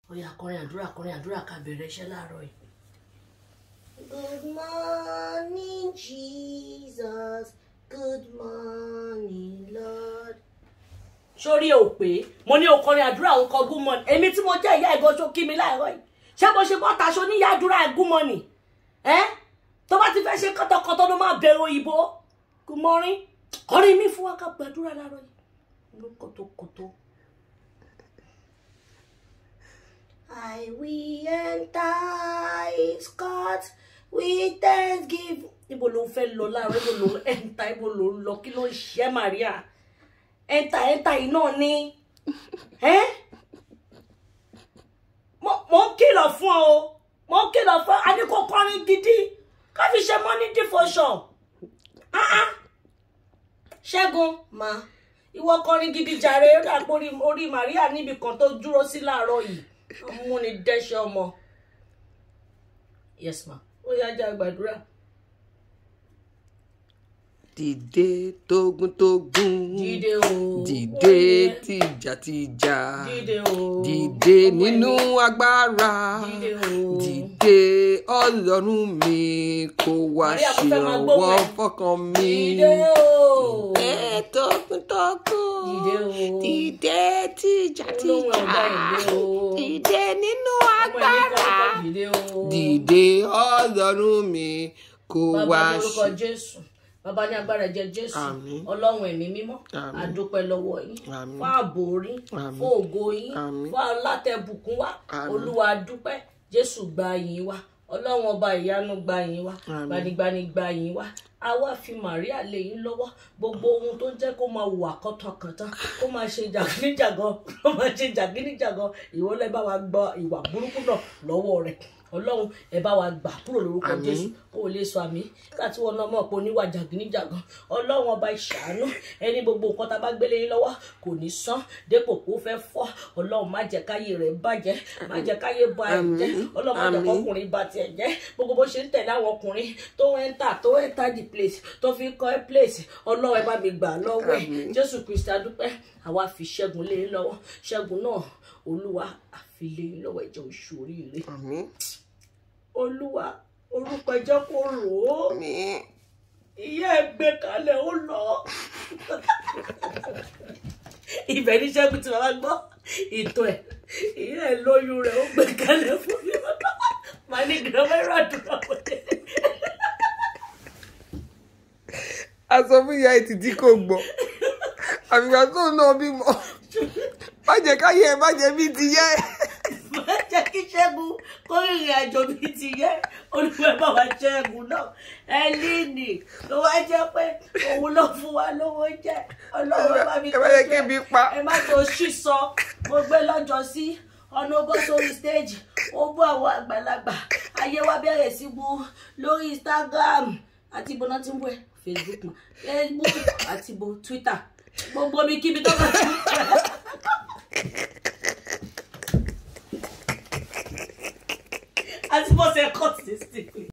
Oya kọrin àdúrà ká bẹ̀rẹ̀ iṣẹ́ láàárọ̀ yìí. Good morning, Jesus. Good morning, Lord. Sórí ò pé mo ní o kọrin àdúrà òun kọ good morning. Èmi tí mo jẹ́ ìyá ìgò ṣó kí mi láàárọ̀ yìí. Ṣé bó ṣe bọ́ta ṣo ní ìyá àdúrà good morning? Tó bá ti fẹ́ ṣe kọ́tọ̀kọ́tọ̀ ló máa bẹ̀rẹ̀ òyìnbó. Good morning. Kọrin mi fún wa ká gbàdúrà láàárọ̀ yìí. Ló kọ́tọ̀kọ́tọ̀. I will enter his court with thanksgiving. Ibo ló fẹ́ lọ láàárọ̀, ibo ló enter, ibo ló lọ, kí ló ń ṣe Maria? Enter iná ni. Mo ń kìlọ̀ fún ọ o. Mo ń kìlọ̀ fún a ní kó kọrin gidi. Ká fi ṣe money devotion. Ṣẹ́gun, ma. Ìwọ kọrin gidi jàre, ó dà pé orí Maria níbi kan tó dúró sí láàárọ̀ yìí. Ọmọ ni dẹ́ṣẹ̀ ọmọ. Yes, ma. Ó yá jẹ́ àgbàdúrà. Dìde tógúntógún. Dìde o. Dìde tìjàtìjà. Dìde o. Dìde nínú agbára. Dìde o. Dìde Ọlọ́run mi kó wá ṣèrànwọ́ fọ́kàn mi. Dìde o. Dìde tógúntógún. Dìde o. Dìde tìjàtìjà. Dìde nínú agbára. Dìde o. Dìde Ọlọ́run mi kó wá ṣèrànwọ́. Bàbá ní agbára jẹ́ Jésù, Ọlọ́run ẹ̀mí mímọ́, a dúpẹ́ lọ́wọ́ yín, fún ààbò yín, fún ògo yín, fún alátẹ̀bùkún wa, Olúwa a dúpẹ́, Jésù gba yín wa, Ọlọ́run ọba ìyanu gba yín wa, gbanigbani gba yín wa, a wá fi Màríà lé yín lọ́wọ́, gbogbo ohun tó jẹ́ kó máa wà kọ́tọ̀kọ̀tọ̀, kó máa ṣe jàgídíjàgan, ìwọ lẹ bá wa gbọ́ ìwà burúkú náà lọ́wọ́ rẹ̀. Ọlọ́run ẹ bá wa gbà kúrò lórúkọ Jésù kó o lè sọ àmì láti wọn náà mọ̀ pé oníwà jàgídíjàgan Ọlọ́run ọba ìṣàánú ẹni gbogbo nǹkan tá a bá gbélé yín lọ́wọ́ kò ní sán dépò kó fẹ́ fọ́ Ọlọ́run má jẹ́ káyé rẹ̀ bàjẹ́ má jẹ́ káyé ba ẹ̀ jẹ́ Ọlọ́run má jẹ́ kọkùnrin ba tiẹ̀ jẹ́ gbogbo bó ṣe ń tẹ̀lé àwọn ọkùnrin tó enter the place tó fi kọ́ ẹ́ place Ọlọ́run ẹ bá mi gbà lọ́wọ́ ẹ̀ Jésù Kristi a dúpẹ́ àwa fi ṣẹ́gun lé yín lọ́wọ́ ṣẹ́gun náà Olúwa àfi lé yín lọ́wọ́ ẹ jẹ́ oṣù oríire. Olúwa orúkọ ẹjọ́ kò rò ó ìyá ẹ gbé kalẹ̀ ó lọ ibẹ̀ ní Ṣẹ́gun tí bàbá gbọ́ ìtàn ẹ̀ ìyá ẹ lóyún rẹ̀ ó gbé kalẹ̀ fún mi màá ní gírámẹ́rà àdúrà wọlé. a sọ fún ìyá ìtìtì kò gbọ́ àbígbà tó náà bímọ má jẹ́ káyé ẹ má jẹ́ bí ti yẹ. Má jẹ́ kí Ṣẹ́gun kó rìnrìn àjò bí ti yẹ Olúwa bá wa Ṣẹ́gun náà Ẹlíìnì ló wá jẹ́ pé òun ló fún wa lówó jẹ́ Ọlọ́run bá mi tó jẹ́ ẹ má tó ṣì sọ mo gbé lọ́jọ́ sí ọ̀nà bọ́ sórí stage ó bú àwọn àgbàlagbà ayé wa bẹ̀rẹ̀ sí bu lórí Instagram àti ibo náà ti ń bú ẹ Facebook àti ibo Twitter gbogbo mi kíbi tó bá ti ń bú as much as consistently.